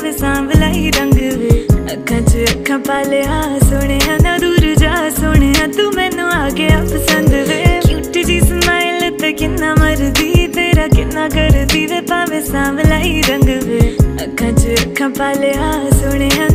भावे सांवला ही रंग वे अखां च अखां पा लिया सोने ना दूर जा सोने तू मैनू आ गया पसंद वे क्यूट जी स्माइल ते किन्ना मरदी तेरा किन्ना करदी वे भावे सांवला ही रंग वे अखां च अखां पा लिया सोने